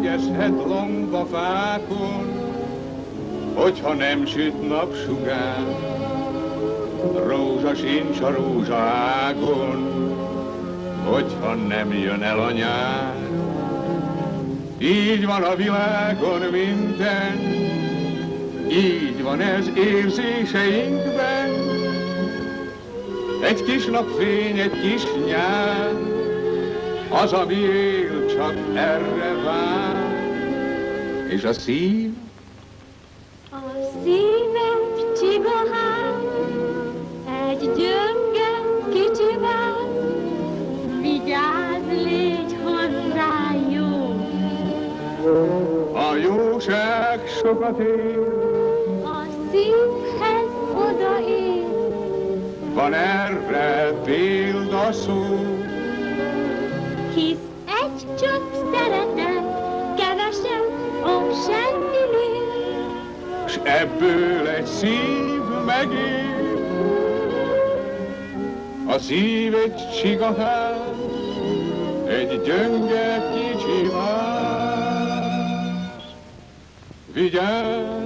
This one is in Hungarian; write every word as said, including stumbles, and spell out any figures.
Lélegezhet lomba fákon, hogyha nem süt napsugár, rózsa sincs a rózsaágon, hogyha nem jön el a nyár. Így van a világon minden, így van ez érzéseinkben. Egy kis napfény, egy kis nyár, az, ami él, csak erre vár. És a szív? A szívem csigahán, egy gyönge kicsivel, vigyázz, légy hozzá jó. A jóság sokat ér, A szívhez odaér, van erre példa szó. hisz egy csepp szeretet, kevesebb a semminél. S ebből egy szív megér. A szív egy csigaház, egy gyönge kicsi vár. Vigyázz!